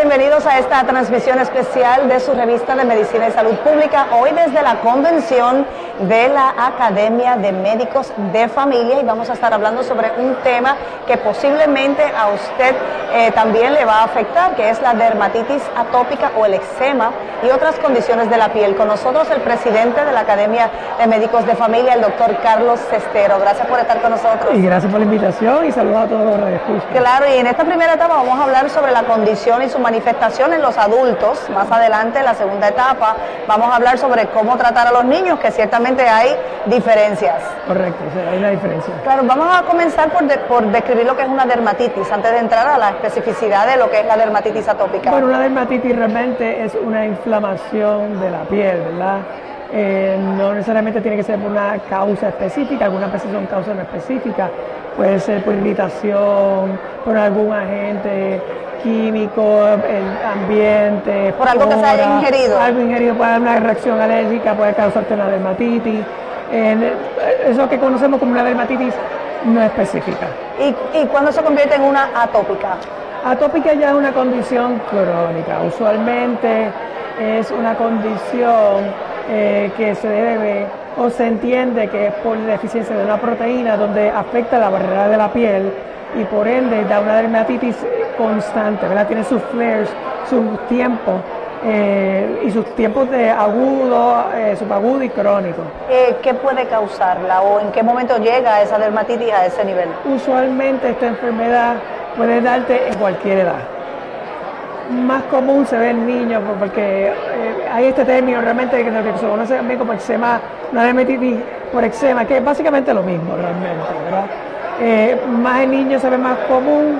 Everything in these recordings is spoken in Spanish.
bienvenidos a esta transmisión especial de su revista de Medicina y Salud Pública, hoy desde la convención de la Academia de Médicos de Familia, y vamos a estar hablando sobre un tema que posiblemente a usted también le va a afectar, que es la dermatitis atópica o el eczema y otras condiciones de la piel. Con nosotros el presidente de la Academia de Médicos de Familia, el doctor Carlos Cestero. Gracias por estar con nosotros. Y gracias por la invitación y saludos a todos los radioescuchas. Claro, y en esta primera etapa vamos a hablar sobre la condición y su manifestación en los adultos. Más adelante, en la segunda etapa, vamos a hablar sobre cómo tratar a los niños, que ciertamente hay diferencias. Correcto, hay una diferencia. Claro, vamos a comenzar por describir lo que es una dermatitis, antes de entrar a la especificidad de lo que es la dermatitis atópica. Bueno, una dermatitis realmente es una inflamación de la piel, ¿verdad? No necesariamente tiene que ser por una causa específica, algunas veces son causas no específicas, puede ser por irritación, por algún agente químico, el ambiente, por algo que se haya ingerido. Algo ingerido puede dar una reacción alérgica, puede causarte una dermatitis. Eso que conocemos como una dermatitis no específica. ¿Y cuándo se convierte en una atópica? Atópica ya es una condición crónica. Usualmente es una condición que se debe o se entiende que es por deficiencia de una proteína donde afecta la barrera de la piel y por ende da una dermatitis constante, ¿verdad? Tiene sus flares, sus tiempos y sus tiempos de agudo, subagudo y crónico. ¿Qué puede causarla o en qué momento llega esa dermatitis a ese nivel? Usualmente esta enfermedad puede darte en cualquier edad. Más común se ve en niños porque hay este término realmente que se conoce también como eczema, una dermatitis por eczema, que es básicamente lo mismo realmente, ¿verdad? Más en niños se ve más común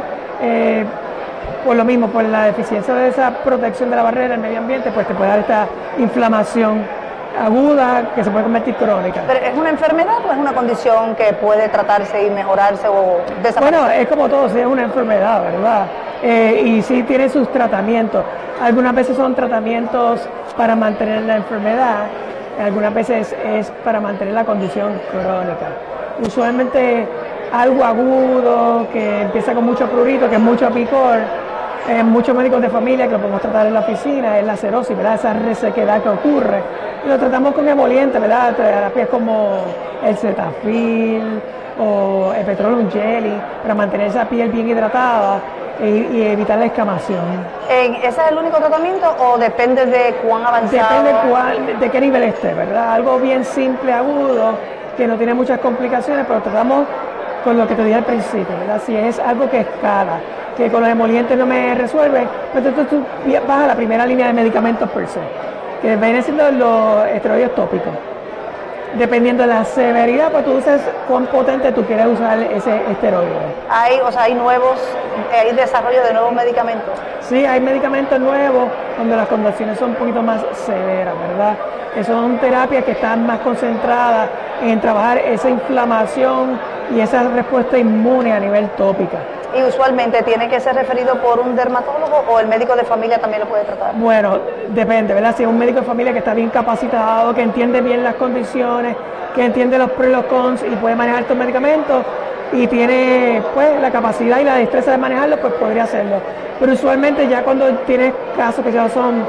por lo mismo, por la deficiencia de esa protección de la barrera del medio ambiente, pues te puede dar esta inflamación aguda que se puede convertir crónica. ¿Pero es una enfermedad o es una condición que puede tratarse y mejorarse o desaparecer? Bueno, es como todo, sí es una enfermedad, ¿verdad? Y sí tiene sus tratamientos. Algunas veces son tratamientos para mantener la enfermedad, algunas veces es para mantener la condición crónica. Usualmente algo agudo, que empieza con mucho prurito, que es mucho picor, muchos médicos de familia que lo podemos tratar en la oficina, es la cerosis, ¿verdad? Esa resequedad que ocurre. Y lo tratamos con emolientes, ¿verdad? Terapias como el Cetaphil o el Petroleum Jelly para mantener esa piel bien hidratada y evitar la escamación. ¿Ese es el único tratamiento o depende de cuán avanzado? Depende de qué nivel esté, ¿verdad? Algo bien simple, agudo, que no tiene muchas complicaciones, pero tratamos con lo que te dije al principio, ¿verdad? Si es algo que escala, que con los emolientes no me resuelve, pues entonces tú vas a la primera línea de medicamentos per se, que vienen siendo los esteroides tópicos. Dependiendo de la severidad, pues tú usas cuán potente tú quieres usar ese esteroide. Hay desarrollo de nuevos medicamentos. Sí, hay medicamentos nuevos donde las condiciones son un poquito más severas, ¿verdad? Son terapias que están más concentradas en trabajar esa inflamación y esa respuesta inmune a nivel tópica. ¿Y usualmente tiene que ser referido por un dermatólogo o el médico de familia también lo puede tratar? Bueno, depende, ¿verdad? Si es un médico de familia que está bien capacitado, que entiende bien las condiciones, que entiende los pros y los cons y puede manejar estos medicamentos y tiene pues la capacidad y la destreza de manejarlos, pues podría hacerlo. Pero usualmente ya cuando tienes casos que ya son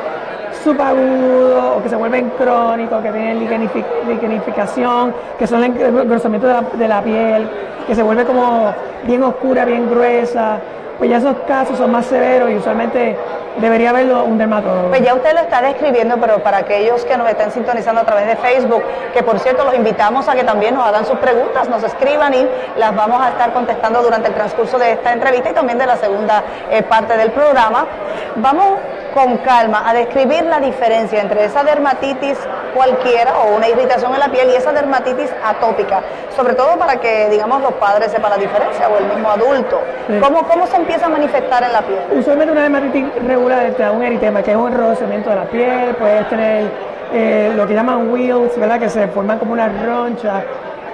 subagudos o que se vuelven crónicos, que tienen lignificación, que son el engrosamiento de la piel, que se vuelve como bien oscura, bien gruesa, pues ya esos casos son más severos y usualmente debería verlo un dermatólogo. Pues ya usted lo está describiendo, pero para aquellos que nos están sintonizando a través de Facebook, que por cierto los invitamos a que también nos hagan sus preguntas, nos escriban y las vamos a estar contestando durante el transcurso de esta entrevista y también de la segunda parte del programa. Vamos con calma a describir la diferencia entre esa dermatitis cualquiera o una irritación en la piel y esa dermatitis atópica, sobre todo para que, digamos, los padres sepan la diferencia o el mismo adulto. Sí. ¿Cómo se empieza a manifestar en la piel? Usualmente una dermatitis regular te da un eritema, que es un enrojecimiento de la piel, puedes tener lo que llaman wheals, ¿verdad? Que se forman como una roncha.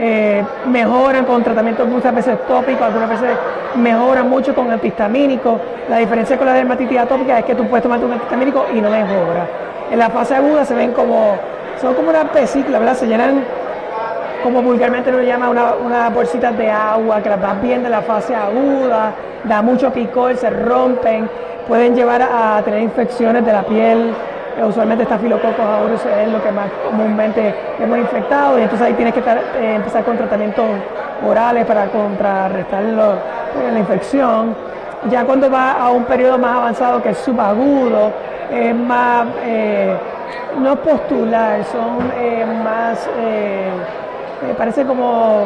Mejoran con tratamientos muchas veces tópicos, algunas veces mejoran mucho con antihistamínicos. La diferencia con la dermatitis atópica es que tú puedes tomarte un antihistamínico y no mejora. En la fase aguda se ven son como unas vesículas, ¿verdad? Se llenan, como vulgarmente lo llama, unas bolsitas de agua que las vas viendo en la fase aguda, da mucho picor, se rompen, pueden llevar a tener infecciones de la piel. Usualmente Staphylococcus aureus es lo que más comúnmente hemos infectado, y entonces ahí tienes que empezar con tratamientos orales para contrarrestar la infección. Ya cuando va a un periodo más avanzado, que es subagudo, es más, no postular, son más, parece como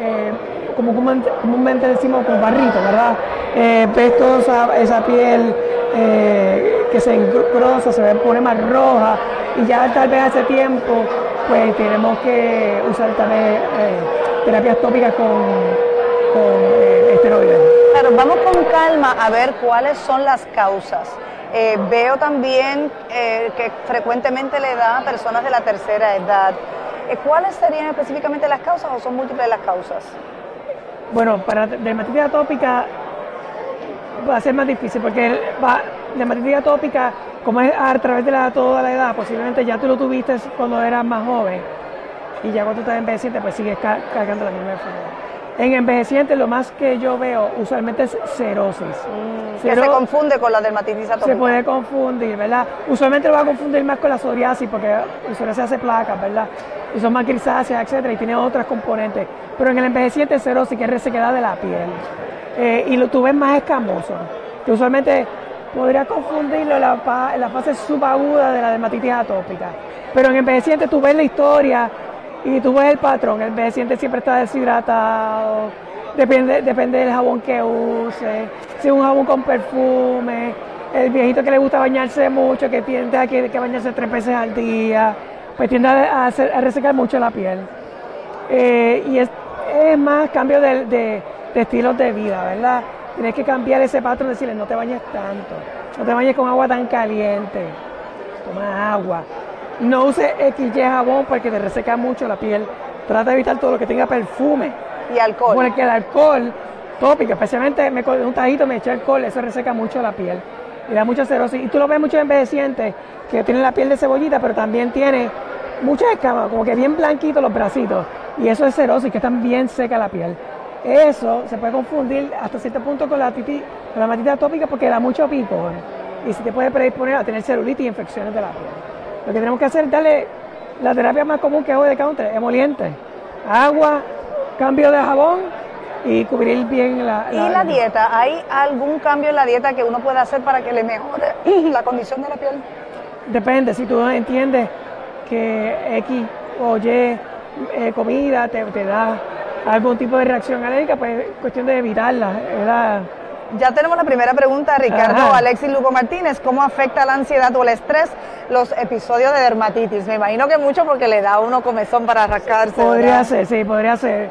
comúnmente decimos con barrito, ¿verdad? Ves toda esa piel que se engrosa, se pone más roja, y ya tal vez hace tiempo pues tenemos que usar también terapias tópicas con esteroides. Pero vamos con calma a ver cuáles son las causas. Veo también que frecuentemente le da a personas de la tercera edad. ¿Cuáles serían específicamente las causas o son múltiples las causas? Bueno, para dermatitis atópica va a ser más difícil, porque dermatitis atópica, como es a través de toda la edad, posiblemente ya tú lo tuviste cuando eras más joven, y ya cuando estás envejeciente pues sigues cargando la misma enfermedad. En envejecientes lo más que yo veo usualmente es cirrosis. Que se confunde con la dermatitis atópica. Se puede confundir, ¿verdad? Usualmente lo va a confundir más con la psoriasis, porque la psoriasis hace placas, ¿verdad? Y son más grisáceas, etcétera, y tiene otras componentes. Pero en el envejeciente es cirrosis, que es resequedad de la piel. Y tú ves más escamoso, que usualmente podría confundirlo en la fase subaguda de la dermatitis atópica. Pero en envejeciente tú ves la historia y tú ves el patrón. El envejeciente siempre está deshidratado, depende del jabón que use, si es un jabón con perfume, el viejito que le gusta bañarse mucho, que tiende a que bañarse 3 veces al día, pues tiende a resecar mucho la piel. Y es más cambio de estilos de vida, ¿verdad? Tienes que cambiar ese patrón, decirle no te bañes tanto, no te bañes con agua tan caliente, toma agua. No uses XY jabón porque te reseca mucho la piel. Trata de evitar todo lo que tenga perfume. Y alcohol. Porque el alcohol tópico, especialmente un tajito me eché alcohol, eso reseca mucho la piel. Y da mucha cirrosis. Y tú lo ves muchos envejecientes que tienen la piel de cebollita, pero también tiene muchas escamas, como que bien blanquitos los bracitos. Y eso es cirrosis, que están bien seca la piel. Eso se puede confundir hasta cierto punto con la dermatitis atópica, porque da mucho picor. Y se te puede predisponer a tener celulitis y infecciones de la piel. Lo que tenemos que hacer es darle la terapia más común que es over the counter, emoliente, agua, cambio de jabón y cubrir bien la... ¿Y la dieta? ¿Hay algún cambio en la dieta que uno pueda hacer para que le mejore la condición de la piel? Depende, si tú entiendes que X o Y comida te da algún tipo de reacción alérgica, pues es cuestión de evitarla, ¿verdad? Ya tenemos la primera pregunta, Ricardo Alexis Lugo Martínez. ¿Cómo afecta la ansiedad o el estrés los episodios de dermatitis? Me imagino que mucho, porque le da a uno comezón para rascarse. Podría ser, sí, podría ser.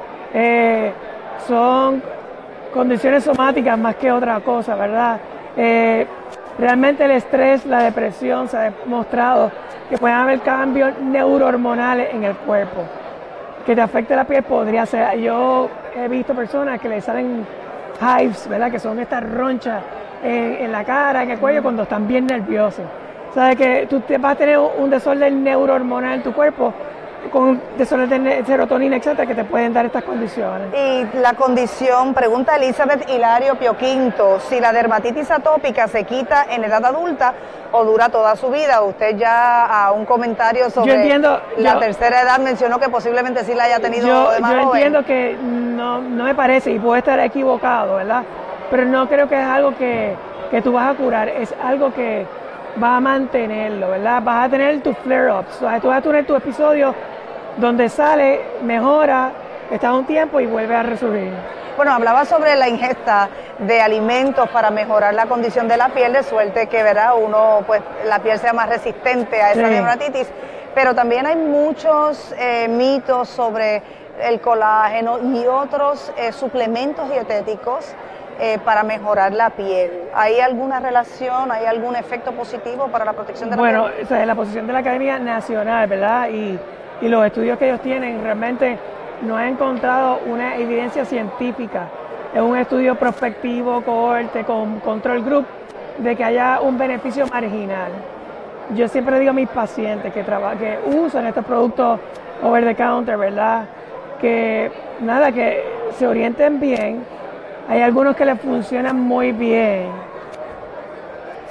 Son condiciones somáticas más que otra cosa, ¿verdad? Realmente el estrés, la depresión, se ha demostrado que pueden haber cambios neurohormonales en el cuerpo. Que te afecte la piel podría ser. Yo he visto personas que le salen hives, ¿verdad? Que son estas ronchas en la cara, en el cuello, cuando están bien nerviosos. Sabes que tú vas a tener un desorden neurohormonal en tu cuerpo, con desorden de serotonina, etcétera, que te pueden dar estas condiciones. Y la condición, pregunta Elizabeth Hilario Pioquinto, si la dermatitis atópica se quita en edad adulta o dura toda su vida. Usted ya a un comentario sobre la tercera edad mencionó que posiblemente sí la haya tenido de más joven. Yo entiendo que no me parece, y puedo estar equivocado, ¿verdad? Pero no creo que es algo que tú vas a curar, es algo que vas a mantenerlo, ¿verdad? Vas a tener tus flare-ups, tú vas a tener tu episodio donde sale, mejora, está un tiempo y vuelve a resurgir. Bueno, hablaba sobre la ingesta de alimentos para mejorar la condición de la piel, de suerte que, ¿verdad?, uno, pues, la piel sea más resistente a esa dermatitis, pero también hay muchos mitos sobre el colágeno y otros suplementos dietéticos para mejorar la piel. ¿Hay alguna relación, hay algún efecto positivo para la protección de la piel? Bueno, o sea, la posición de la Academia Nacional, ¿verdad?, y los estudios que ellos tienen, realmente no han encontrado una evidencia científica. Es un estudio prospectivo, cohorte, con control group, de que haya un beneficio marginal. Yo siempre digo a mis pacientes que usan estos productos over the counter, ¿verdad?, que se orienten bien. Hay algunos que les funcionan muy bien.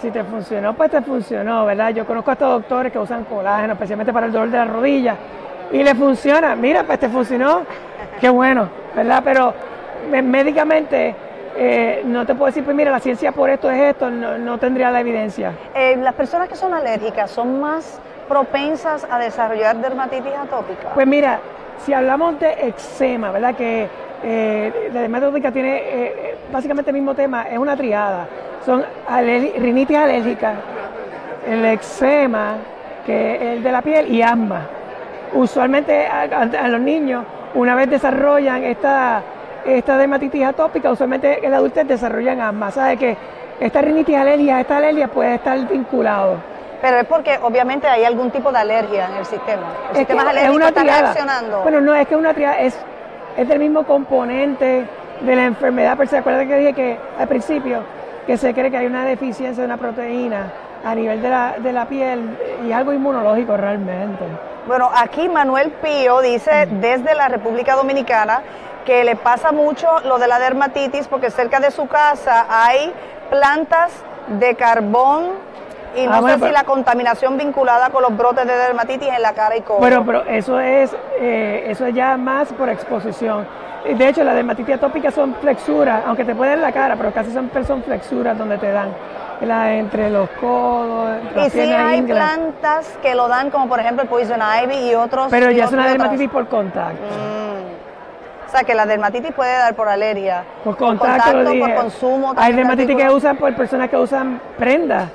Si te funcionó, pues te funcionó, ¿verdad? Yo conozco a estos doctores que usan colágeno, especialmente para el dolor de la rodilla, y le funciona. Mira, pues te funcionó, qué bueno, ¿verdad? Pero médicamente no te puedo decir, pues mira, la ciencia por esto es esto, no tendría la evidencia. ¿Las personas que son alérgicas son más propensas a desarrollar dermatitis atópica? Pues mira, si hablamos de eczema, ¿verdad? Que la dermatitis atópica tiene básicamente el mismo tema, es una triada. Son rinitis alérgica, el eczema, que es el de la piel, y asma. Usualmente a los niños, una vez desarrollan esta dermatitis atópica, usualmente en la adultez desarrollan asma. ¿Sabe que esta rinitis alérgica, esta alergia puede estar vinculado? Pero es porque obviamente hay algún tipo de alergia en el sistema. El sistema alérgico está reaccionando. Bueno, no, es que una triada es del mismo componente de la enfermedad. Pero se acuerda que dije que al principio que se cree que hay una deficiencia de una proteína a nivel de la piel y algo inmunológico realmente. Bueno, aquí Manuel Pío dice desde la República Dominicana que le pasa mucho lo de la dermatitis porque cerca de su casa hay plantas de carbón y no sé si la contaminación vinculada con los brotes de dermatitis en la cara y codo. Bueno, pero eso es ya más por exposición. De hecho, las dermatitis atópicas son flexuras, aunque te pueden en la cara, pero casi son flexuras donde te dan entre los codos, entre las piernas. Y sí hay plantas que lo dan, como por ejemplo el Poison Ivy y otros. Pero ya es una dermatitis por contacto. O sea, que la dermatitis puede dar por alergia. Por contacto, por consumo. Hay dermatitis que usan por personas que usan prendas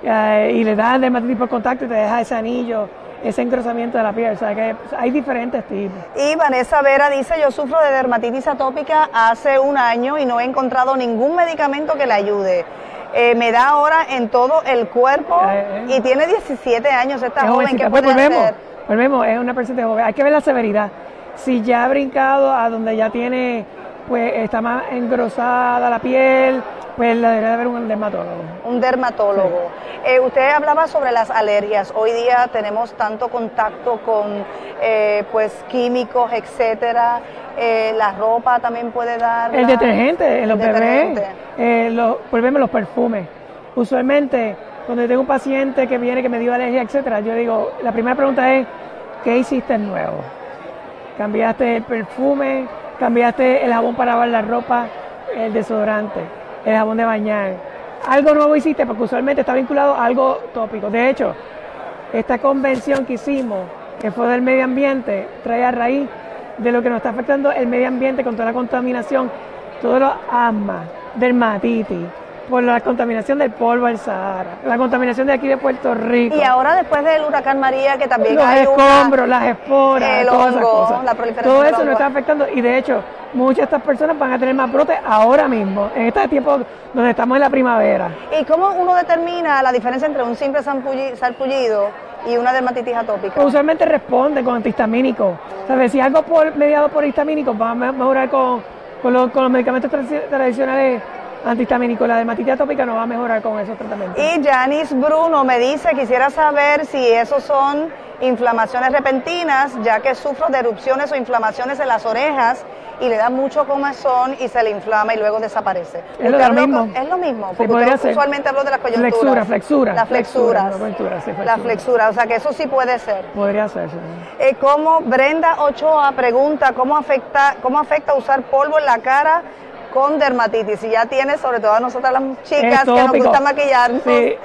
y le dan dermatitis por contacto y te deja ese anillo, ese engrosamiento de la piel. O sea, que hay diferentes tipos. Y Vanessa Vera dice, yo sufro de dermatitis atópica hace un año y no he encontrado ningún medicamento que le ayude. Me da ahora en todo el cuerpo y tiene 17 años esta joven. ¿Qué puede hacer? Volvemos, es una persona joven. Hay que ver la severidad. Si ya ha brincado a donde ya tiene, pues está más engrosada la piel, pues la debería de ver un dermatólogo. Un dermatólogo. Sí. Usted hablaba sobre las alergias. Hoy día tenemos tanto contacto con pues químicos, etcétera. La ropa también puede dar. El detergente, los bebés, volvemos los perfumes. Usualmente, cuando tengo un paciente que viene que me dio alergia, etcétera, yo digo, la primera pregunta es, ¿qué hiciste nuevo? Cambiaste el perfume, cambiaste el jabón para lavar la ropa, el desodorante, el jabón de bañar. Algo nuevo hiciste porque usualmente está vinculado a algo tópico. De hecho, esta convención que hicimos, que fue del medio ambiente, trae a raíz de lo que nos está afectando el medio ambiente con toda la contaminación, todos los asmas, dermatitis, por la contaminación del polvo del Sahara, la contaminación de aquí de Puerto Rico. Y ahora después del huracán María, que también los escombros, las esporas, todas esas cosas. La proliferación todo eso nos está afectando y de hecho muchas de estas personas van a tener más brotes ahora mismo, en este tiempo donde estamos en la primavera. ¿Y cómo uno determina la diferencia entre un simple sarpullido y una dermatitis atópica? Pues usualmente responde con antihistamínicos. ¿Sabes? Si algo mediado por histamínicos va a mejorar con los medicamentos tradicionales antihistamínicos, la dermatitis atópica no va a mejorar con esos tratamientos. Y Janice Bruno me dice, quisiera saber si esos son inflamaciones repentinas, ya que sufro de erupciones o inflamaciones en las orejas y le da mucho comezón y se le inflama y luego desaparece. Es lo mismo. Es lo mismo, porque usualmente hablo de las coyunturas. Flexura. Las flexuras. La flexura, o sea que eso sí puede ser. Podría ser, sí. Como Brenda Ochoa pregunta, ¿cómo afecta usar polvo en la cara con dermatitis? Y ya tiene, sobre todo a nosotras las chicas que nos gusta maquillarnos. Sí,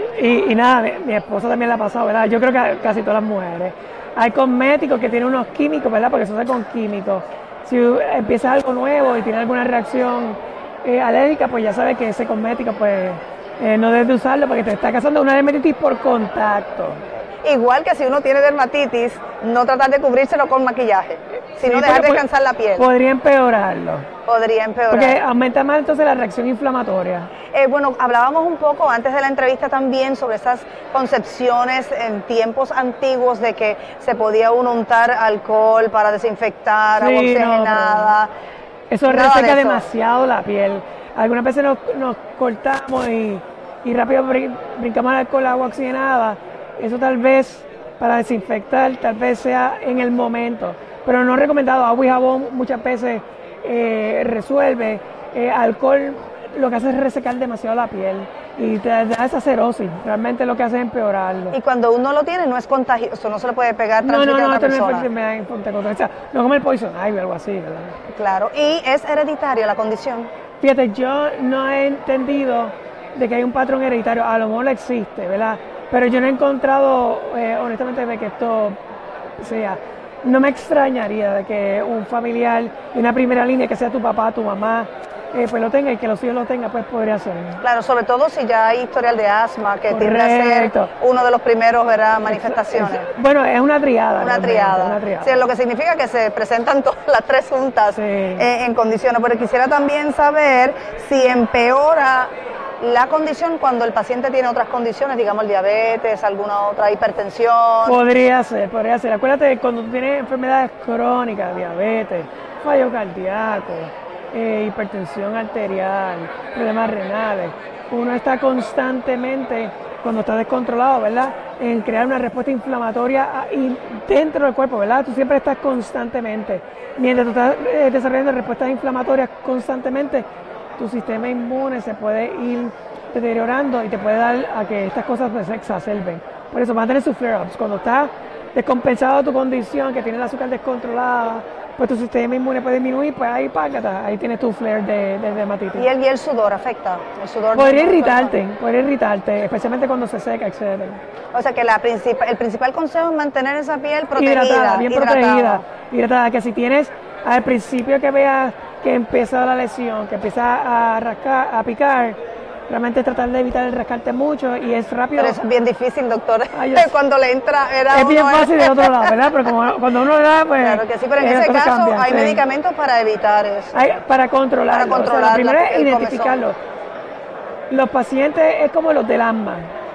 y nada, mi esposa también la ha pasado, ¿verdad? Yo creo que casi todas las mujeres. Hay cosméticos que tienen unos químicos, ¿verdad? Porque eso se hace con químicos. Si empieza algo nuevo y tiene alguna reacción alérgica, pues ya sabes que ese cosmético, pues no debes de usarlo porque te está causando una dermatitis por contacto. Igual que si uno tiene dermatitis, no tratar de cubrírselo con maquillaje, sino dejar descansar la piel. Podría empeorarlo. Podría empeorar. Porque aumenta más entonces la reacción inflamatoria. Bueno, hablábamos un poco antes de la entrevista también sobre esas concepciones en tiempos antiguos de que se podía uno untar alcohol para desinfectar, agua oxigenada. Eso reseca demasiado la piel. Algunas veces nos cortamos y rápido brincamos al alcohol, agua oxigenada. Eso tal vez para desinfectar, tal vez sea en el momento, pero no recomendado. Agua y jabón muchas veces resuelve. Alcohol lo que hace es resecar demasiado la piel y te da esa cerosis. Realmente lo que hace es empeorarlo. Y cuando uno lo tiene no es contagioso, no se le puede pegar, transmitir a otra persona. No es enfermedad contagiosa. No como el poison ivy o algo así, ¿verdad? Claro, y es hereditaria la condición. Fíjate, yo no he entendido de que hay un patrón hereditario, a lo mejor existe, ¿verdad? Pero yo no he encontrado, honestamente, de que esto sea. No me extrañaría de que un familiar de una primera línea, que sea tu papá, tu mamá, pues lo tenga y que los hijos lo tengan, pues podría ser. Claro, sobre todo si ya hay historial de asma, que tiende a ser uno de los primeros, ¿verdad?, manifestaciones. Bueno, es una triada. Una triada. Sí, lo que significa que se presentan todas las tres juntas en condiciones. Pero quisiera también saber si empeora la condición cuando el paciente tiene otras condiciones, digamos el diabetes, alguna otra hipertensión. Podría ser. Acuérdate que cuando tú tienes enfermedades crónicas, diabetes, fallo cardíaco, hipertensión arterial, problemas renales, uno está constantemente, cuando está descontrolado, ¿verdad?, en crear una respuesta inflamatoria dentro del cuerpo, ¿verdad? Tú siempre estás constantemente, mientras tú estás desarrollando respuestas inflamatorias constantemente, tu sistema inmune se puede ir deteriorando y te puede dar a que estas cosas pues, se exacerben. Por eso van a tener sus flare-ups. Cuando está descompensado tu condición, que tienes el azúcar descontrolada, pues tu sistema inmune puede disminuir, pues ahí págata, ahí tienes tu flare de dermatitis. ¿Y el sudor afecta? ¿El sudor podría irritarte, especialmente cuando se seca, etc. O sea que el principal consejo es mantener esa piel protegida, bien hidratada, que si tienes al principio que veas que empieza la lesión, que empieza a rascar, a picar, realmente tratar de evitar el rascarte mucho y es rápido. Pero eso es bien difícil, doctor. Cuando le entra es bien fácil de otro lado, ¿verdad? Pero cuando uno le da, pues... Claro que sí, pero en ese caso cambian, hay medicamentos para evitar eso. Para controlarlo. O sea, lo primero es identificarlo. Los pacientes es como los del asma.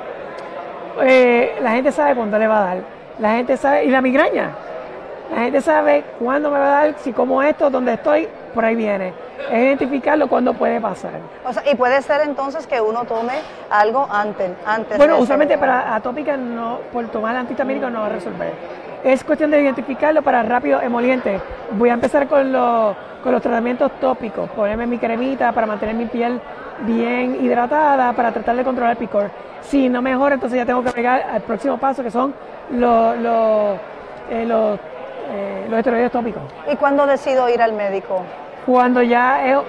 La gente sabe cuándo le va a dar. La gente sabe, y la migraña. La gente sabe cuándo me va a dar, si como esto, donde estoy, por ahí viene. Es identificarlo cuándo puede pasar. O sea, y puede ser entonces que uno tome algo antes. Bueno, usualmente para atópica, no, por tomar antihistamínico no va a resolver. Es cuestión de identificarlo para rápido emoliente. Voy a empezar con los tratamientos tópicos, ponerme mi cremita para mantener mi piel bien hidratada, para tratar de controlar el picor. Si no mejora, entonces ya tengo que llegar al próximo paso, que son los esteroides tópicos. ¿Y cuándo decido ir al médico? Cuando ya es,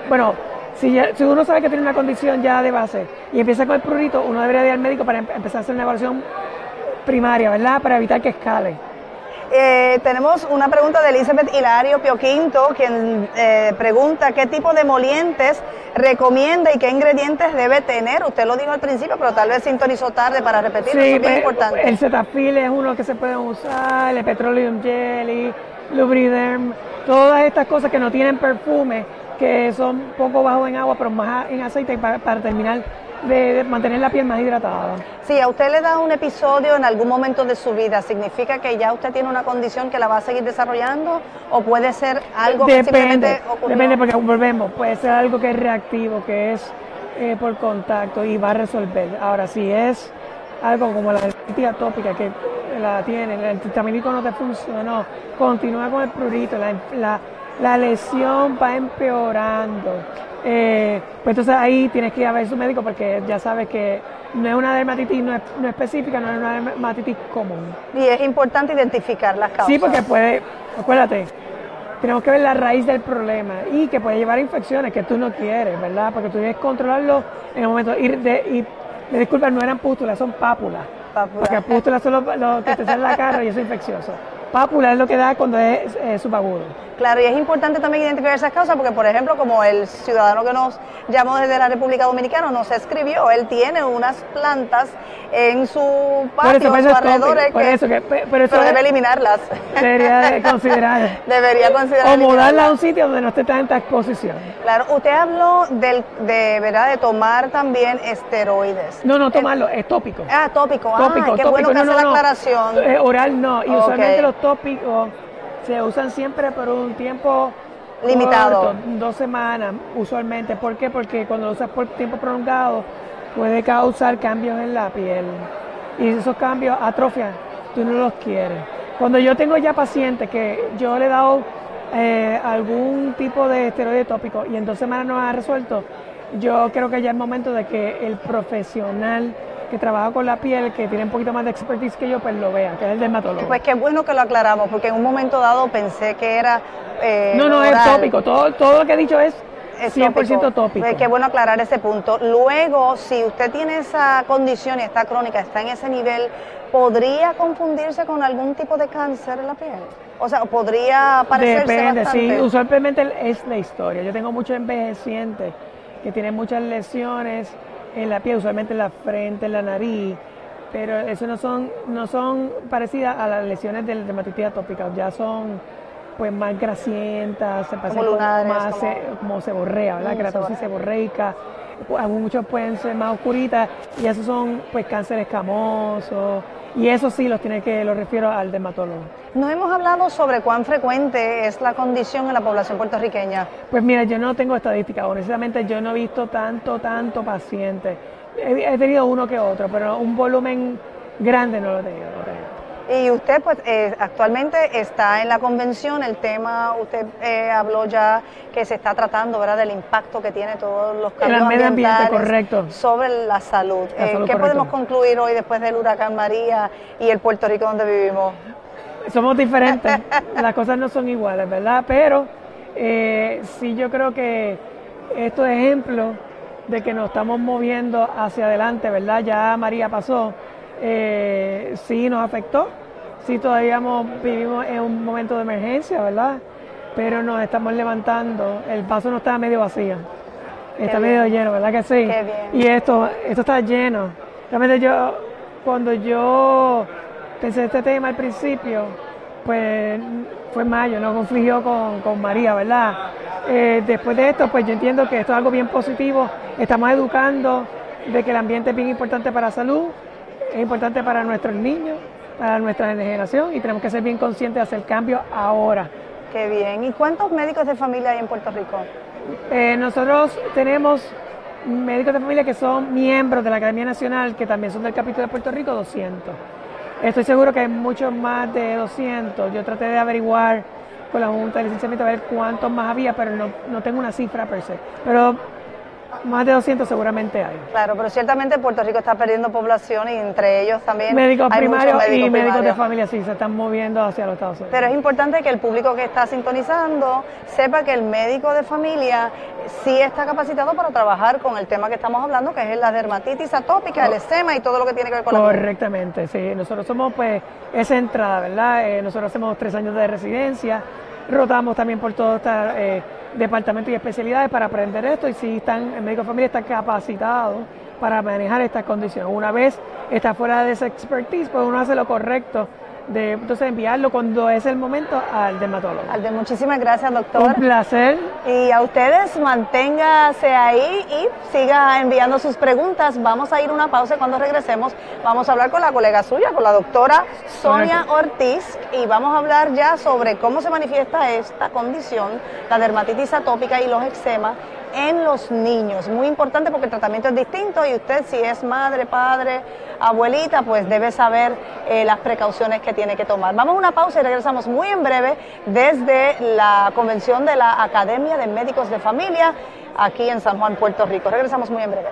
si uno sabe que tiene una condición ya de base y empieza con el prurito, uno debería ir al médico para empezar a hacer una evaluación primaria, ¿verdad? Para evitar que escale. Tenemos una pregunta de Elizabeth Hilario Pioquinto, quien pregunta qué tipo de emolientes recomienda y qué ingredientes debe tener. Usted lo dijo al principio, pero tal vez sintonizó tarde para repetirlo. Sí, eso es bien importante. El Cetaphil es uno que se puede usar, el Petroleum Jelly, Lubriderm, todas estas cosas que no tienen perfume, que son poco bajos en agua, pero más en aceite para terminar de mantener la piel más hidratada. Si a usted le da un episodio en algún momento de su vida, ¿significa que ya usted tiene una condición que la va a seguir desarrollando o puede ser algo que simplemente ocurrió? Depende, porque volvemos, puede ser algo que es reactivo, que es por contacto y va a resolver. Ahora, si es algo como la dermatitis atópica que la tiene, el antihistamínico no te funcionó, continúa con el prurito, la lesión va empeorando. Pues entonces ahí tienes que ir a ver a su médico porque ya sabes que no es una dermatitis no específica, no es una dermatitis común. Y es importante identificar las causas. Sí, porque acuérdate, tenemos que ver la raíz del problema y que puede llevar a infecciones que tú no quieres, ¿verdad? Porque tú debes controlarlo en el momento. Me disculpan, no eran pústulas, son pápulas. Porque pústulas son los que te salen la cara y eso es infeccioso. Pápula es lo que da cuando es subagudo. Claro, y es importante también identificar esas causas porque, por ejemplo, como el ciudadano que nos llamó desde la República Dominicana nos escribió, él tiene unas plantas en su patio, en sus alrededores, pero debe eliminarlas. Debería considerar. O mudarla a un sitio donde no esté tanta exposición. Claro, usted habló de tomar también esteroides. No tomarlo, es tópico. Ah, tópico. Qué bueno que hace la aclaración. Oral no, y usualmente los tópicos se usan siempre por un tiempo limitado. Corto, 2 semanas usualmente. ¿Por qué? Porque cuando lo usas por tiempo prolongado puede causar cambios en la piel. Y esos cambios atrofian, tú no los quieres. Cuando yo tengo ya pacientes que yo le he dado algún tipo de esteroide tópico y en 2 semanas no ha resuelto, yo creo que ya es momento de que el profesional que trabaja con la piel, que tiene un poquito más de expertise que yo, pues lo vea, que es el dermatólogo. Pues qué bueno que lo aclaramos, porque en un momento dado pensé que era no, es tópico, todo lo que he dicho es 100% tópico. Pues qué bueno aclarar ese punto. Luego, si usted tiene esa condición y está crónica, está en ese nivel, ¿podría confundirse con algún tipo de cáncer en la piel? O sea, ¿podría parecerse Depende, bastante? sí, usualmente es la historia. Yo tengo muchos envejecientes que tienen muchas lesiones en la piel, usualmente en la frente, en la nariz, pero eso no son parecidas a las lesiones de dermatitis atópica, ya son pues más grasientas, se parecen como seborrea, ¿verdad? Queratosis seborreica, muchos pueden ser más oscuritas y esos son pues cáncer escamoso y eso sí lo refiero al dermatólogo. No hemos hablado sobre cuán frecuente es la condición en la población puertorriqueña. Pues mira, yo no tengo estadísticas, honestamente yo no he visto tanto paciente. He tenido uno que otro, pero un volumen grande no lo he tenido. Y usted pues actualmente está en la convención, el tema, usted habló ya que se está tratando, ¿verdad?, del impacto que tiene todos los cambios ambientales correcto, sobre la salud. ¿Qué podemos concluir hoy después del huracán María y el Puerto Rico donde vivimos? Somos diferentes, las cosas no son iguales, ¿verdad? Pero sí yo creo que estos ejemplos de que nos estamos moviendo hacia adelante, ¿verdad? Ya María pasó. Sí nos afectó, sí todavía vivimos en un momento de emergencia, ¿verdad? Pero nos estamos levantando, el vaso no está medio vacío, está medio lleno, ¿verdad que sí? Qué bien. Y esto está lleno. Realmente cuando yo pensé este tema al principio, pues fue en mayo, no confligió con María, ¿verdad? Después de esto, pues yo entiendo que esto es algo bien positivo, estamos educando de que el ambiente es bien importante para la salud, es importante para nuestros niños, para nuestra generación y tenemos que ser bien conscientes de hacer cambios ahora. Qué bien. ¿Y cuántos médicos de familia hay en Puerto Rico? Nosotros tenemos médicos de familia que son miembros de la Academia Nacional, que también son del capítulo de Puerto Rico, 200. Estoy seguro que hay muchos más de 200. Yo traté de averiguar con la Junta de Licenciamiento a ver cuántos más había, pero no tengo una cifra per se. Pero más de 200 seguramente hay. Claro, pero ciertamente Puerto Rico está perdiendo población y entre ellos también médicos hay primarios muchos y médicos primarios de familia sí se están moviendo hacia los Estados Unidos. Pero es importante que el público que está sintonizando sepa que el médico de familia sí está capacitado para trabajar con el tema que estamos hablando, que es la dermatitis atópica, el eczema y todo lo que tiene que ver con Correctamente, sí. Nosotros somos pues esa entrada, ¿verdad? Nosotros hacemos 3 años de residencia, rotamos también por todo este departamento y especialidades para aprender esto y si el médico de familia está capacitado para manejar estas condiciones. Una vez está fuera de esa expertise, pues uno hace lo correcto de entonces enviarlo cuando es el momento al dermatólogo. Muchísimas gracias, doctor. Un placer. Y a ustedes manténgase ahí y siga enviando sus preguntas. Vamos a ir a una pausa y cuando regresemos vamos a hablar con la colega suya, con la doctora Sonia Ortiz, y vamos a hablar ya sobre cómo se manifiesta esta condición, la dermatitis atópica y los eczemas en los niños. Muy importante porque el tratamiento es distinto y usted, si es madre, padre, abuelita, pues debe saber las precauciones que tiene que tomar. Vamos a una pausa y regresamos muy en breve desde la convención de la Academia de Médicos de Familia aquí en San Juan, Puerto Rico. Regresamos muy en breve.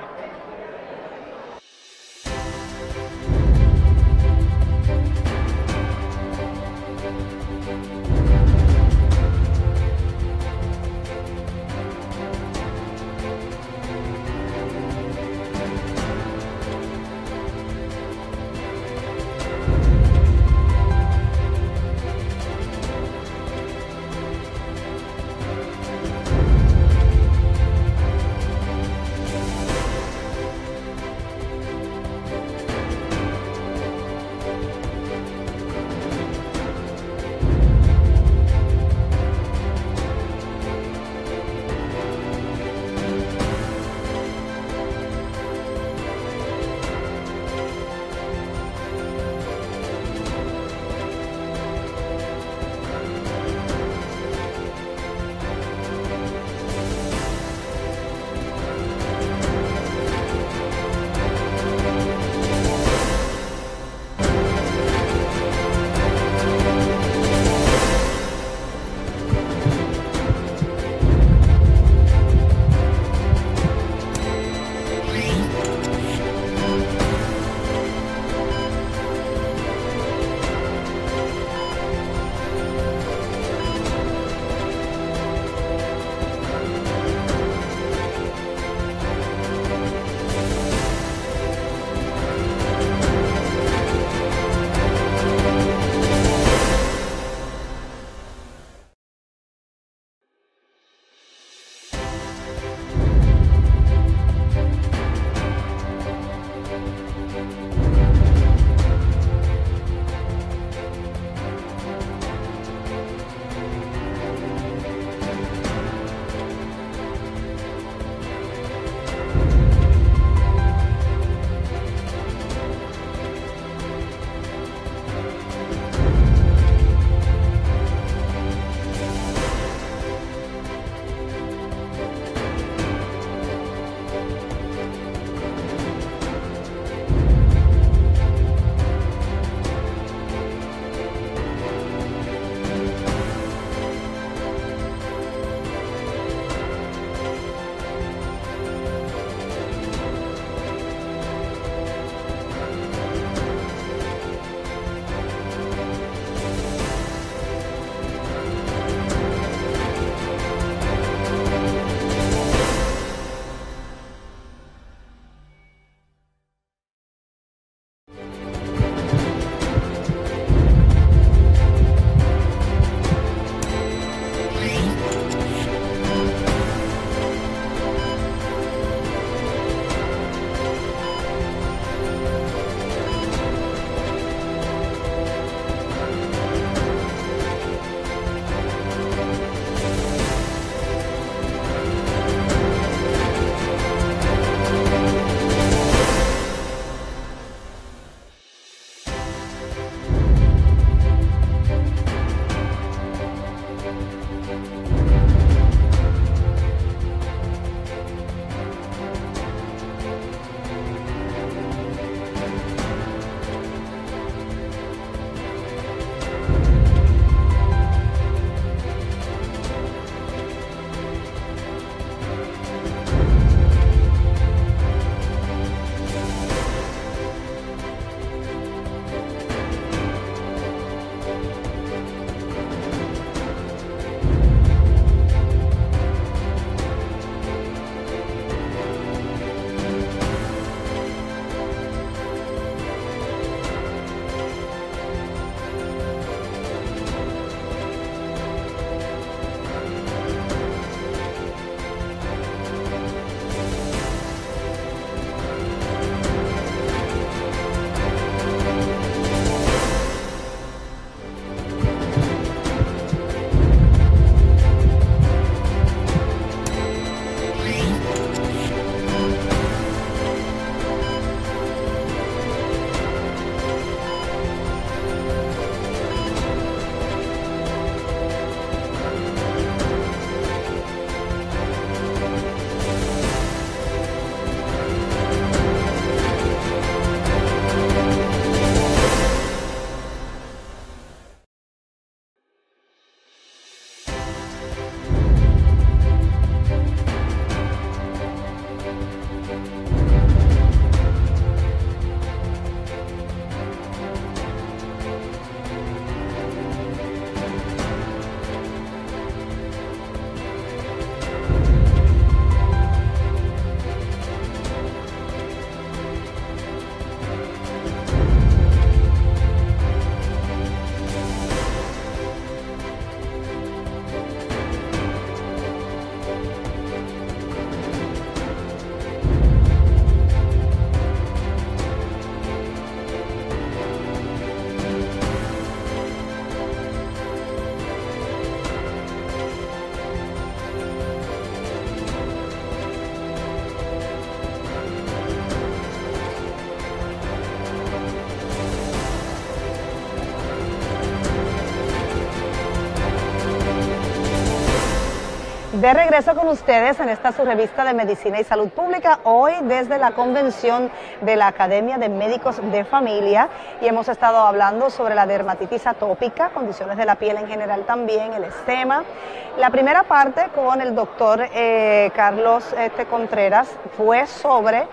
De regreso con ustedes en esta su revista de Medicina y Salud Pública, hoy desde la convención de la Academia de Médicos de Familia, y hemos estado hablando sobre la dermatitis atópica, condiciones de la piel en general también, el eczema. La primera parte con el doctor Carlos Contreras fue sobre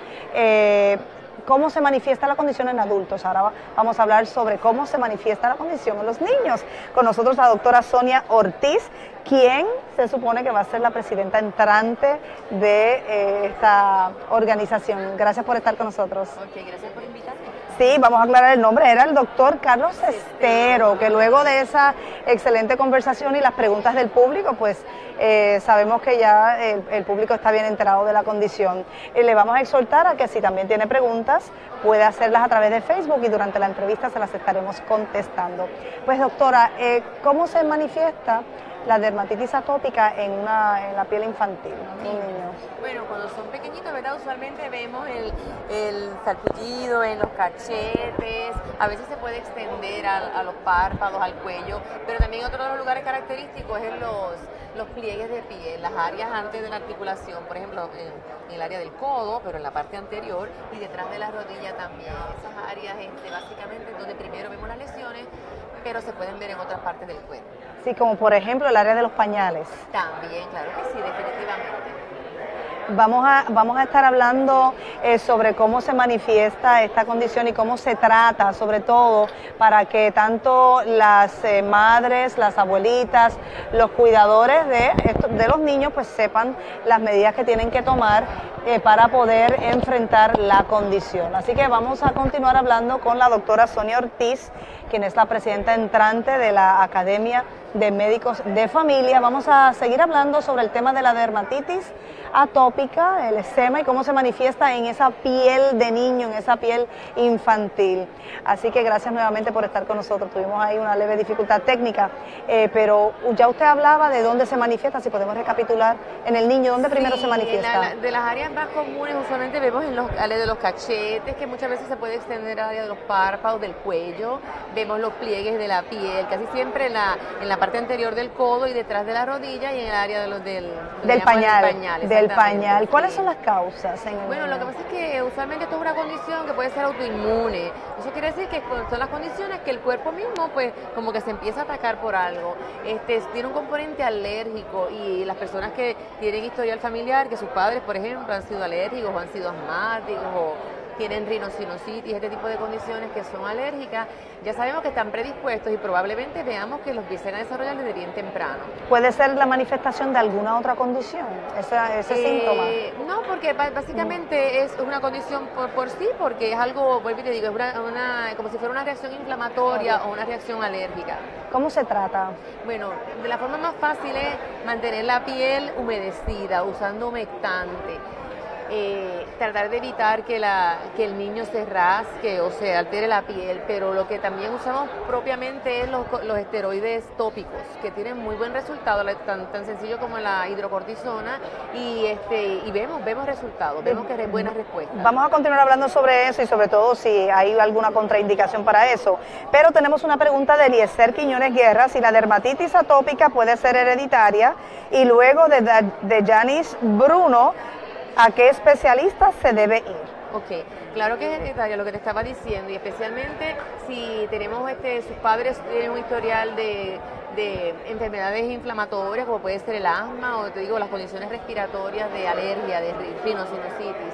cómo se manifiesta la condición en adultos. Ahora vamos a hablar sobre cómo se manifiesta la condición en los niños. Con nosotros la doctora Sonia Ortiz, quien se supone que va a ser la presidenta entrante de esta organización. Gracias por estar con nosotros. Ok, gracias por invitarme. Sí, vamos a aclarar el nombre, era el doctor Carlos Estero, que luego de esa excelente conversación y las preguntas del público, pues sabemos que ya el público está bien enterado de la condición. Le vamos a exhortar a que si también tiene preguntas, puede hacerlas a través de Facebook y durante la entrevista se las estaremos contestando. Pues doctora, ¿cómo se manifiesta la dermatitis atópica en la piel infantil, en un niño? Bueno, cuando son pequeñitos, ¿verdad? Usualmente vemos el sarpullido en los cachetes, a veces se puede extender a los párpados, al cuello, pero también otro de los lugares característicos es en los pliegues de piel, las áreas antes de la articulación, por ejemplo, en el área del codo, pero en la parte anterior y detrás de la rodilla también. Esas áreas básicamente donde primero vemos las lesiones, pero se pueden ver en otras partes del cuerpo. Sí, como por ejemplo el área de los pañales. También, claro que sí, definitivamente. Vamos a estar hablando sobre cómo se manifiesta esta condición y cómo se trata, sobre todo para que tanto las madres, las abuelitas, los cuidadores de los niños pues sepan las medidas que tienen que tomar para poder enfrentar la condición. Así que vamos a continuar hablando con la doctora Sonia Ortiz, quien es la presidenta entrante de la Academia de Médicos de Familia. Vamos a seguir hablando sobre el tema de la dermatitis atópica, el eczema y cómo se manifiesta en esa piel de niño, en esa piel infantil. Así que gracias nuevamente por estar con nosotros. Tuvimos ahí una leve dificultad técnica, pero ya usted hablaba de dónde se manifiesta, si podemos recapitular en el niño, ¿dónde primero se manifiesta? De las áreas más comunes usualmente vemos en los áreas de los cachetes, que muchas veces se puede extender al área de los párpados, del cuello, vemos los pliegues de la piel, casi siempre en la parte anterior del codo y detrás de la rodilla y en el área del pañal. ¿Cuáles son las causas? Bueno, lo que pasa es que usualmente esto es una condición que puede ser autoinmune. Eso quiere decir que son las condiciones que el cuerpo mismo, pues, como que se empieza a atacar por algo. Tiene un componente alérgico y las personas que tienen historial familiar, que sus padres, por ejemplo, han sido alérgicos o han sido asmáticos o tienen rinosinusitis, este tipo de condiciones que son alérgicas, ya sabemos que están predispuestos y probablemente veamos que los empiecen a desarrollar desde bien temprano. ¿Puede ser la manifestación de alguna otra condición, ese síntoma? No, porque básicamente es una condición por sí, porque es algo, vuelvo y te digo, es como si fuera una reacción inflamatoria o una reacción alérgica. ¿Cómo se trata? Bueno, de la forma más fácil es mantener la piel humedecida, usando humectante. Tratar de evitar que el niño se rasque o se altere la piel, pero lo que también usamos propiamente es los esteroides tópicos, que tienen muy buen resultado, tan sencillo como la hidrocortisona, y vemos resultados, vemos que es buena respuesta. Vamos a continuar hablando sobre eso y sobre todo si hay alguna contraindicación para eso, pero tenemos una pregunta de Eliezer Quiñones Guerra, si la dermatitis atópica puede ser hereditaria, y luego de Yanis Bruno, ¿a qué especialista se debe ir? Ok, claro que es hereditaria lo que te estaba diciendo, y especialmente si tenemos sus padres tienen un historial de enfermedades inflamatorias, como puede ser el asma o te digo las condiciones respiratorias de alergia, de rinosinusitis.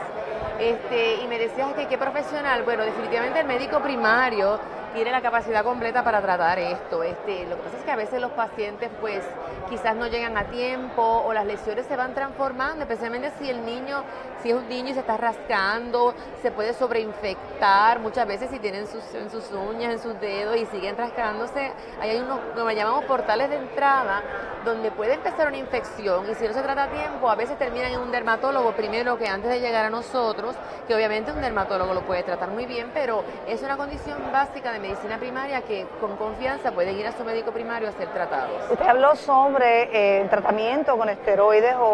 Y me decías que qué profesional. Bueno, definitivamente el médico primario tiene la capacidad completa para tratar esto. Lo que pasa es que a veces los pacientes pues quizás no llegan a tiempo o las lesiones se van transformando, especialmente si es un niño y se está rascando, se puede sobreinfectar. Muchas veces si tienen en sus uñas, en sus dedos y siguen rascándose, ahí hay unos, lo que llamamos portales de entrada, donde puede empezar una infección y si no se trata a tiempo, a veces terminan en un dermatólogo primero que antes de llegar a nosotros, que obviamente un dermatólogo lo puede tratar muy bien, pero es una condición básica de medicina primaria que con confianza pueden ir a su médico primario a ser tratados. Usted habló sobre el tratamiento con esteroides o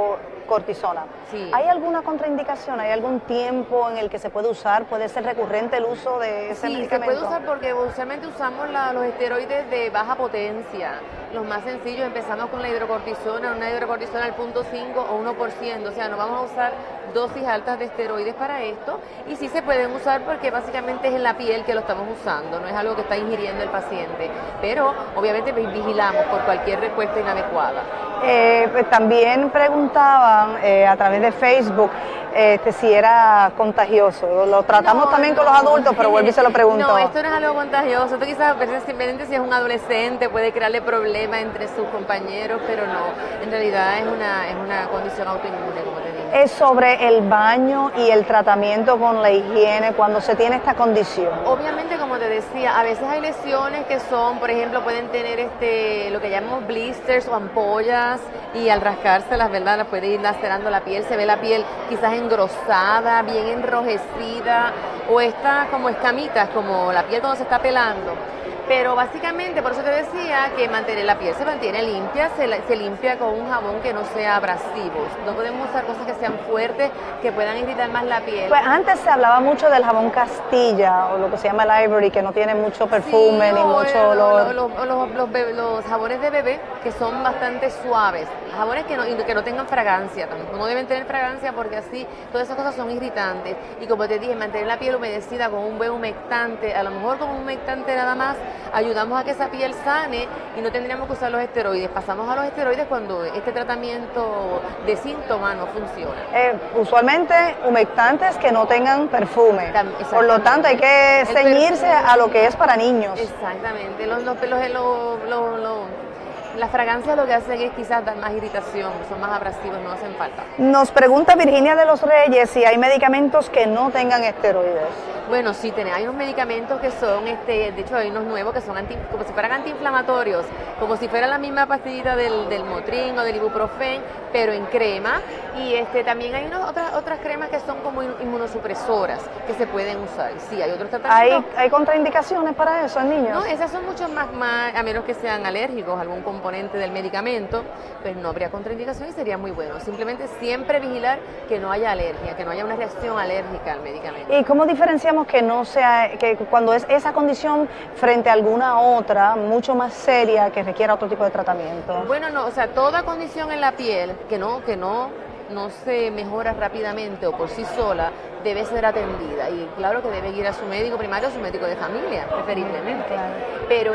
cortisona. Sí. ¿Hay alguna contraindicación? ¿Hay algún tiempo en el que se puede usar? ¿Puede ser recurrente el uso de ese medicamento? Sí, se puede usar porque usualmente usamos los esteroides de baja potencia. Los más sencillos, empezamos con la hidrocortisona, una hidrocortisona al 0.5 o 1%, o sea, no vamos a usar dosis altas de esteroides para esto, y sí se pueden usar porque básicamente es en la piel que lo estamos usando, no es algo que está ingiriendo el paciente, pero obviamente vigilamos por cualquier respuesta inadecuada. También preguntaban a través de Facebook si era contagioso. Lo tratamos también con los adultos, pero vuelvo y se lo pregunto. No, esto no es algo contagioso. Esto quizás simplemente si es un adolescente puede crearle problemas entre sus compañeros, pero no. En realidad es una condición autoinmune, como te digo. Es sobre el baño y el tratamiento con la higiene cuando se tiene esta condición. Obviamente, como te decía, a veces hay lesiones que son, por ejemplo, pueden tener lo que llamamos blisters o ampollas, y al rascárselas, ¿verdad?, las puede ir lacerando la piel, se ve la piel quizás engrosada, bien enrojecida, o está como escamitas, como la piel cuando se está pelando. Pero básicamente, por eso te decía que mantener la piel se mantiene limpia, se limpia con un jabón que no sea abrasivo. No podemos usar cosas que sean fuertes, que puedan irritar más la piel. Pues antes se hablaba mucho del jabón Castilla, o lo que se llama el Ivory, que no tiene mucho perfume ni mucho olor. Los jabones de bebé, que son bastante suaves, jabones que no tengan fragancia, no deben tener fragancia porque así todas esas cosas son irritantes. Y como te dije, mantener la piel humedecida con un buen humectante, a lo mejor con un humectante nada más, ayudamos a que esa piel sane y no tendríamos que usar los esteroides. Pasamos a los esteroides cuando este tratamiento de síntomas no funciona. Usualmente humectantes que no tengan perfume. Por lo tanto hay que ceñirse a lo que es para niños. Exactamente. La fragancia lo que hacen es quizás dar más irritación, son más abrasivos, no hacen falta. Nos pregunta Virginia de los Reyes si hay medicamentos que no tengan esteroides. Bueno, sí, hay unos medicamentos que son, de hecho hay unos nuevos que son como si fueran antiinflamatorios, como si fuera la misma pastillita del Motrin o del ibuprofen, pero en crema. Y también hay otras cremas que son como inmunosupresoras que se pueden usar. Sí, hay otros tratamientos. ¿Hay contraindicaciones para eso en niños? No, esas son mucho más, a menos que sean alérgicos a algún componente del medicamento, pues no habría contraindicación y sería muy bueno. Simplemente siempre vigilar que no haya alergia, que no haya una reacción alérgica al medicamento. ¿Y cómo diferenciamos que cuando es esa condición frente a alguna otra mucho más seria que requiera otro tipo de tratamiento? Bueno, no, o sea, toda condición en la piel que no se mejora rápidamente o por sí sola debe ser atendida, y claro que debe ir a su médico primario o su médico de familia, preferiblemente. Claro. Pero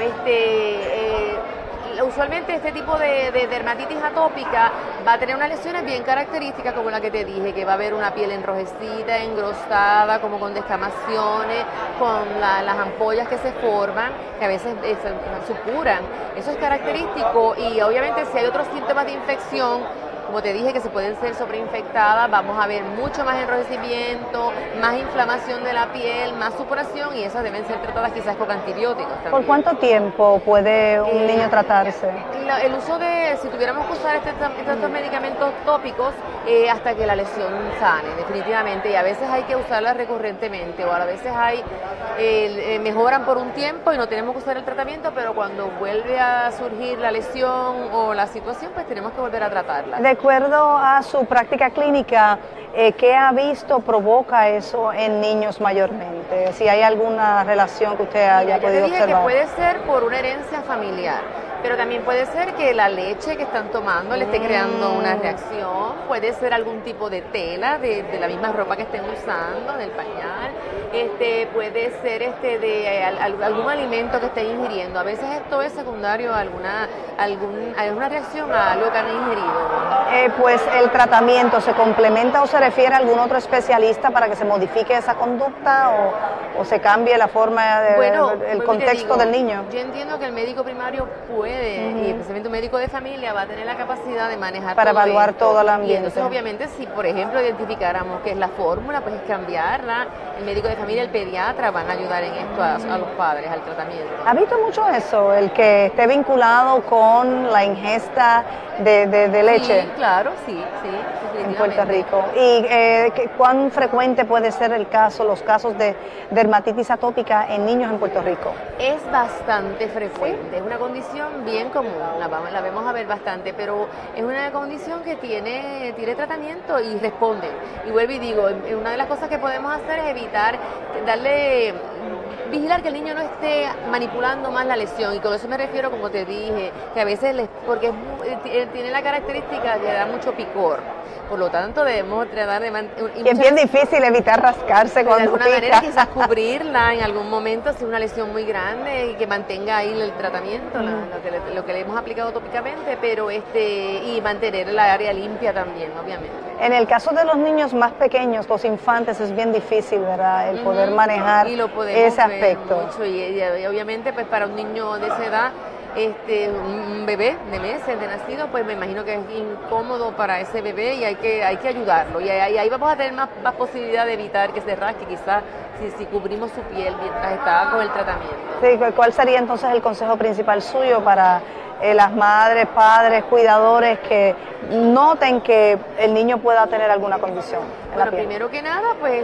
usualmente este tipo de dermatitis atópica va a tener unas lesiones bien características como la que te dije, que va a haber una piel enrojecida, engrosada, como con descamaciones, con las ampollas que se forman, que a veces supuran. Eso es característico, y obviamente si hay otros síntomas de infección, como te dije, que se pueden ser sobreinfectadas, vamos a ver mucho más enrojecimiento, más inflamación de la piel, más supuración, y esas deben ser tratadas quizás con antibióticos también. ¿Por cuánto tiempo puede un niño tratarse? El uso si tuviéramos que usar estos medicamentos tópicos, hasta que la lesión sane, definitivamente, y a veces hay que usarla recurrentemente, o a veces mejoran por un tiempo y no tenemos que usar el tratamiento, pero cuando vuelve a surgir la lesión o la situación, pues tenemos que volver a tratarla. De acuerdo a su práctica clínica, ¿qué ha visto provoca eso en niños mayormente? Si hay alguna relación que usted haya podido observar. Que puede ser por una herencia familiar, pero también puede ser que la leche que están tomando le esté creando una reacción, puede ser algún tipo de tela de la misma ropa que estén usando, del pañal, puede ser de algún alimento que estén ingiriendo. A veces esto es secundario a alguna reacción a algo que han ingerido. Pues el tratamiento se complementa o se refiere a algún otro especialista para que se modifique esa conducta o se cambie la forma el contexto del niño. Yo entiendo que el médico primario puede, y especialmente un médico de familia va a tener la capacidad de manejar para evaluar todo el ambiente. Y entonces obviamente si por ejemplo identificáramos que es la fórmula, pues es cambiarla. El médico de familia, el pediatra van a ayudar en esto a los padres, al tratamiento. ¿Ha visto mucho eso, el que esté vinculado con la ingesta de leche? Sí, claro, sí. En Puerto Rico. ¿Y cuán frecuente puede ser los casos de dermatitis atópica en niños en Puerto Rico? Es bastante frecuente, ¿sí? Es una condición bien común, la vemos a ver bastante, pero es una condición que tiene tratamiento y responde. Y vuelvo y digo, una de las cosas que podemos hacer es evitar vigilar que el niño no esté manipulando más la lesión, y con eso me refiero, como te dije, que a veces, porque tiene la característica que da mucho picor, por lo tanto debemos tratar de y es bien difícil evitar rascarse cuando de alguna pica. manera quizás cubrirla en algún momento si es una lesión muy grande y que mantenga ahí el tratamiento, lo que le hemos aplicado tópicamente, pero y mantener la área limpia también, obviamente. En el caso de los niños más pequeños, los infantes, es bien difícil, ¿verdad?, el poder manejar ese aspecto. Mucho, y obviamente pues para un niño de esa edad, un bebé de meses de nacido, pues me imagino que es incómodo para ese bebé y hay que ayudarlo, y ahí vamos a tener más posibilidad de evitar que se rasque, quizás si cubrimos su piel mientras está con el tratamiento. Sí, ¿cuál sería entonces el consejo principal suyo para las madres, padres, cuidadores que noten que el niño pueda tener alguna condición en la piel? Primero que nada, pues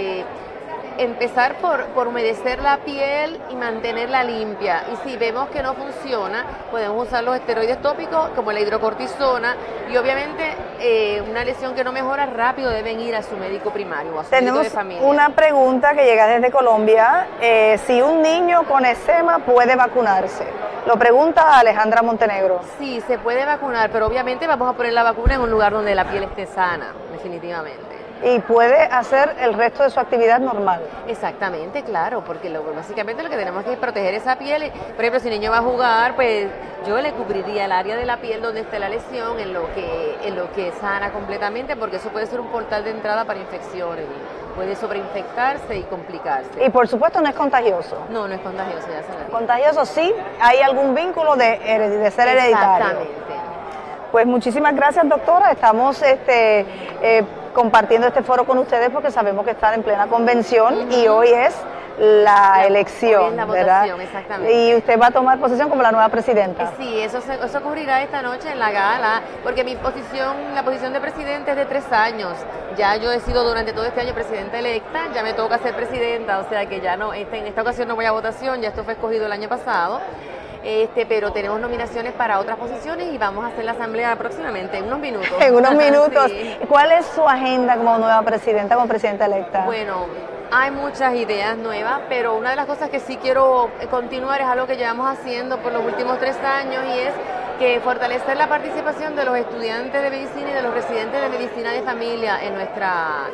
empezar por humedecer la piel y mantenerla limpia, y si vemos que no funciona, podemos usar los esteroides tópicos como la hidrocortisona, y obviamente una lesión que no mejora rápido deben ir a su médico primario o a su médico de familia. Tenemos una pregunta que llega desde Colombia, si un niño con eczema puede vacunarse. Lo pregunta Alejandra Montenegro. Sí, se puede vacunar, pero obviamente vamos a poner la vacuna en un lugar donde la piel esté sana, definitivamente. Y puede hacer el resto de su actividad normal. Exactamente, claro, porque básicamente lo que tenemos que es proteger esa piel. Por ejemplo, si el niño va a jugar, pues yo le cubriría el área de la piel donde esté la lesión, en lo que sana completamente, porque eso puede ser un portal de entrada para infecciones. Puede sobreinfectarse y complicarse. Y por supuesto no es contagioso. No es contagioso, ya se lo digo. Contagioso sí, hay algún vínculo de ser hereditario. Exactamente. Pues muchísimas gracias, doctora. Estamos compartiendo este foro con ustedes porque sabemos que están en plena convención y hoy es la elección, hoy es la ¿verdad? votación, exactamente. Y usted va a tomar posesión como la nueva presidenta. Sí, eso ocurrirá esta noche en la gala, porque la posición de presidente es de 3 años. Ya yo he sido durante todo este año presidenta electa, ya me toca ser presidenta, o sea que ya no, en esta ocasión no voy a votación, ya esto fue escogido el año pasado. Pero tenemos nominaciones para otras posiciones y vamos a hacer la asamblea próximamente, en unos minutos. En unos minutos. Sí. ¿Cuál es su agenda como nueva presidenta, como presidenta electa? Bueno, hay muchas ideas nuevas, pero una de las cosas que sí quiero continuar es algo que llevamos haciendo por los últimos 3 años, y es que fortalecer la participación de los estudiantes de medicina y de los residentes de medicina de familia en nuestra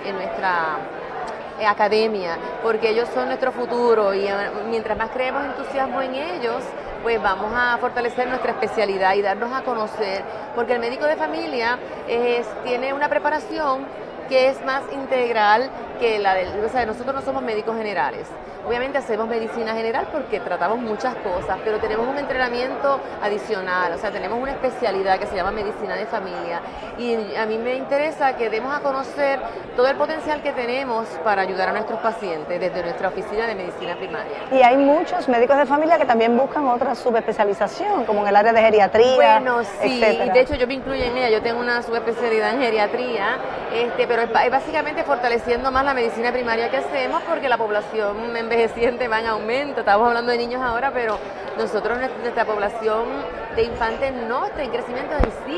academia, porque ellos son nuestro futuro, y mientras más creemos entusiasmo en ellos, pues vamos a fortalecer nuestra especialidad y darnos a conocer, porque el médico de familia tiene una preparación que es más integral que nosotros no somos médicos generales. Obviamente hacemos medicina general porque tratamos muchas cosas, pero tenemos un entrenamiento adicional, tenemos una especialidad que se llama medicina de familia, y a mí me interesa que demos a conocer todo el potencial que tenemos para ayudar a nuestros pacientes desde nuestra oficina de medicina primaria. Y hay muchos médicos de familia que también buscan otra subespecialización, como en el área de geriatría, bueno, sí, etcétera. Y de hecho yo me incluyo en ella, yo tengo una subespecialidad en geriatría, pero es básicamente fortaleciendo más la medicina primaria que hacemos, porque la población envejeciente va en aumento. Estamos hablando de niños ahora, pero nuestra población de infantes no está en crecimiento, en sí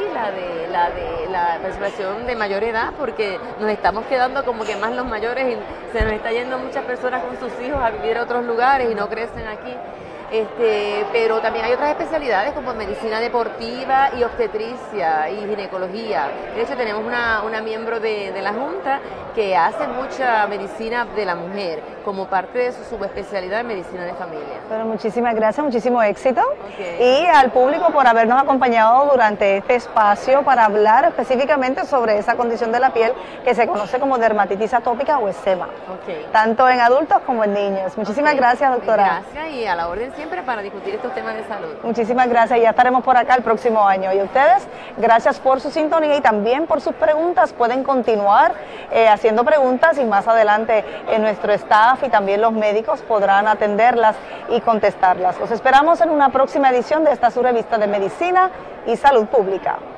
la población de mayor edad, porque nos estamos quedando como que más los mayores y se nos está yendo muchas personas con sus hijos a vivir a otros lugares y no crecen aquí. Pero también hay otras especialidades como medicina deportiva y obstetricia y ginecología. De hecho, tenemos una miembro de la Junta que hace mucha medicina de la mujer como parte de su subespecialidad en medicina de familia. Bueno, muchísimas gracias, muchísimo éxito. Okay. Y al público por habernos acompañado durante este espacio para hablar específicamente sobre esa condición de la piel que se conoce como dermatitis atópica o eczema, tanto en adultos como en niños. Muchísimas gracias, doctora. Gracias, y a la orden siempre para discutir estos temas de salud. Muchísimas gracias, ya estaremos por acá el próximo año. Y ustedes, gracias por su sintonía y también por sus preguntas. Pueden continuar haciendo preguntas y más adelante nuestro staff y también los médicos podrán atenderlas y contestarlas. Los esperamos en una próxima edición de esta su revista de Medicina y Salud Pública.